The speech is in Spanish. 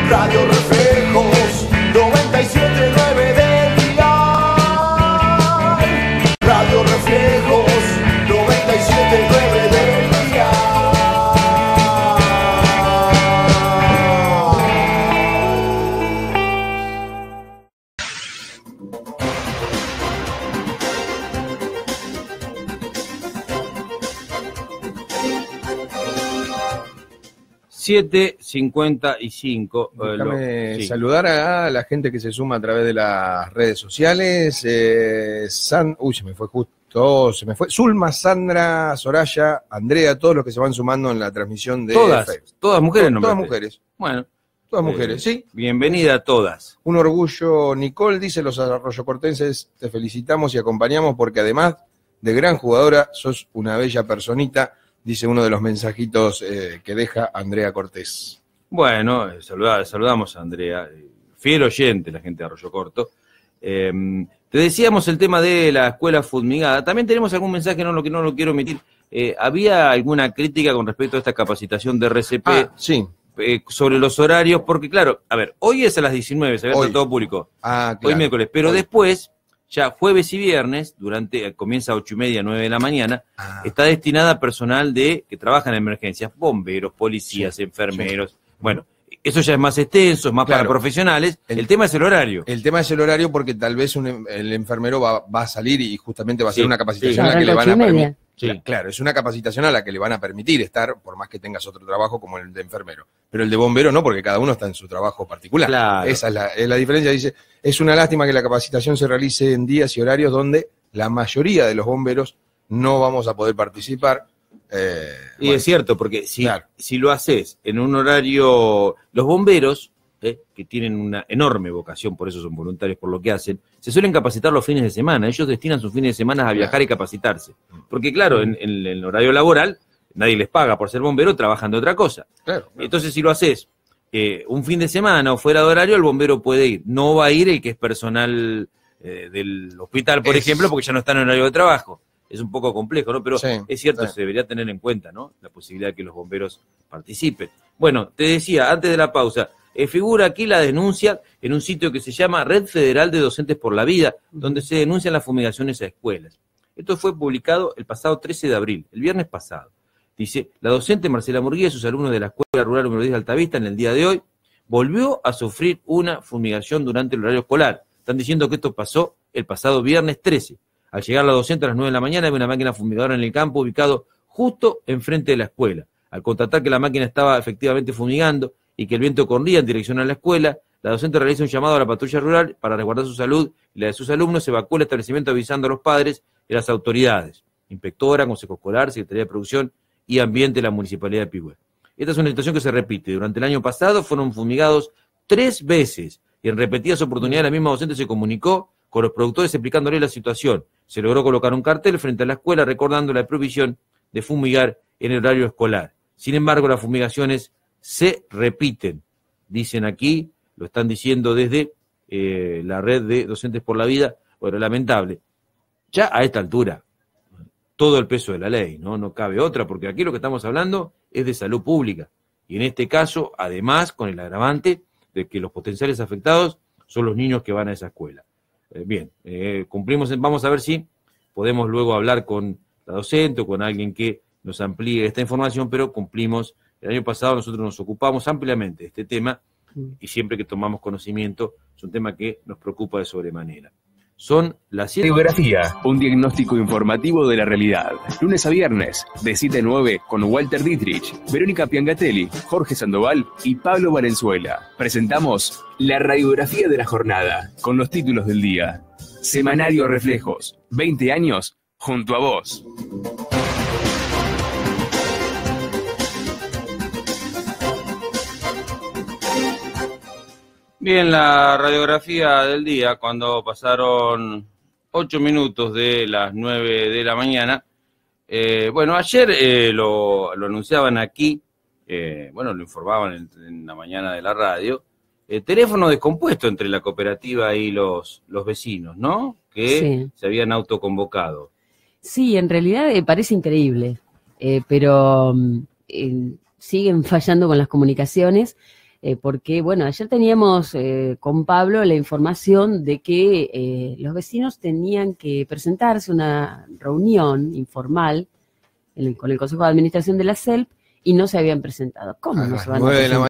Radio Reflejos 97.9 del dial. Radio Reflejos 97.9 del dial. 7:55. Déjame saludar a la gente que se suma a través de las redes sociales. Se me fue justo, Zulma, Sandra, Soraya, Andrea, todos los que se van sumando en la transmisión de Todas mujeres, Todas mujeres. Bueno. Todas mujeres, sí. Bienvenida a todas. Un orgullo, Nicole, dice: los arroyocortenses te felicitamos y acompañamos porque además de gran jugadora, sos una bella personita, dice uno de los mensajitos que deja Andrea Cortés. Bueno, saludamos a Andrea, fiel oyente, la gente de Arroyo Corto. Te decíamos el tema de la escuela fumigada. También tenemos algún mensaje, que no lo quiero omitir. ¿Había alguna crítica con respecto a esta capacitación de RCP? Sí. Sobre los horarios, porque claro, a ver, hoy es a las 19, se ve todo público. Claro. Hoy miércoles, pero después, ya jueves y viernes, comienza a 8:30, 9 de la mañana, está destinada a personal que trabaja en emergencias, bomberos, policías, enfermeros. Bueno, eso ya es más extenso, es más para profesionales. El tema es el horario. El tema es el horario porque tal vez el enfermero va a salir y justamente va a ser una capacitación a la que le van a permitir. Claro, es una capacitación a la que le van a permitir estar, por más que tengas otro trabajo como el de enfermero. Pero el de bombero no, porque cada uno está en su trabajo particular. Claro. Esa es la diferencia. Dice: es una lástima que la capacitación se realice en días y horarios donde la mayoría de los bomberos no vamos a poder participar. Y es cierto, porque si lo haces en un horario, los bomberos, que tienen una enorme vocación, por eso son voluntarios por lo que hacen, se suelen capacitar los fines de semana. Ellos destinan sus fines de semana a viajar y capacitarse. Porque claro, en el horario laboral, nadie les paga por ser bombero, trabajan de otra cosa. Claro. Entonces, si lo haces un fin de semana o fuera de horario, el bombero puede ir. No va a ir el que es personal del hospital, por ejemplo, porque ya no está en horario de trabajo. Es un poco complejo, ¿no? Pero es cierto, se debería tener en cuenta, ¿no? La posibilidad de que los bomberos participen. Bueno, te decía, antes de la pausa, figura aquí la denuncia en un sitio que se llama Red Federal de Docentes por la Vida, donde se denuncian las fumigaciones a escuelas. Esto fue publicado el pasado 13 de abril, el viernes pasado. Dice: la docente Marcela Murguía y sus alumnos de la Escuela Rural número 10 de Altavista, en el día de hoy, volvió a sufrir una fumigación durante el horario escolar. Están diciendo que esto pasó el pasado viernes 13. Al llegar la docente a las 9 de la mañana, había una máquina fumigadora en el campo ubicado justo enfrente de la escuela. Al constatar que la máquina estaba efectivamente fumigando y que el viento corría en dirección a la escuela, la docente realiza un llamado a la patrulla rural para resguardar su salud y la de sus alumnos. Se evacuó el establecimiento avisando a los padres y a las autoridades, inspectora, consejo escolar, Secretaría de Producción y Ambiente de la Municipalidad de Pigüé. Esta es una situación que se repite. Durante el año pasado fueron fumigados 3 veces y en repetidas oportunidades la misma docente se comunicó con los productores explicándoles la situación. Se logró colocar un cartel frente a la escuela recordando la prohibición de fumigar en el horario escolar. Sin embargo, las fumigaciones se repiten. Dicen aquí, lo están diciendo desde la Red de Docentes por la Vida. Bueno, lamentable. Ya a esta altura, todo el peso de la ley, ¿no? No cabe otra, porque aquí lo que estamos hablando es de salud pública. Y en este caso, además, con el agravante de que los potenciales afectados son los niños que van a esa escuela. Bien, cumplimos, vamos a ver si podemos luego hablar con la docente o con alguien que nos amplíe esta información, pero cumplimos. El año pasado nosotros nos ocupamos ampliamente de este tema y siempre que tomamos conocimiento es un tema que nos preocupa de sobremanera. Son las 7. Radiografía, un diagnóstico informativo de la realidad. Lunes a viernes, de 7 a 9, con Walter Dietrich, Verónica Piangatelli, Jorge Sandoval y Pablo Valenzuela. Presentamos la radiografía de la jornada, con los títulos del día. Semanario Reflejos, 20 años junto a vos. Bien, la radiografía del día, cuando pasaron 8 minutos de las 9 de la mañana. Bueno, ayer lo anunciaban aquí, lo informaban en la mañana de la radio, teléfono descompuesto entre la cooperativa y los vecinos, ¿no? Que se habían autoconvocado. Sí, en realidad parece increíble, pero siguen fallando con las comunicaciones. porque, bueno, ayer teníamos con Pablo la información de que los vecinos tenían que presentarse a una reunión informal con el Consejo de Administración de la SELP y no se habían presentado. ¿Cómo no se van a presentar?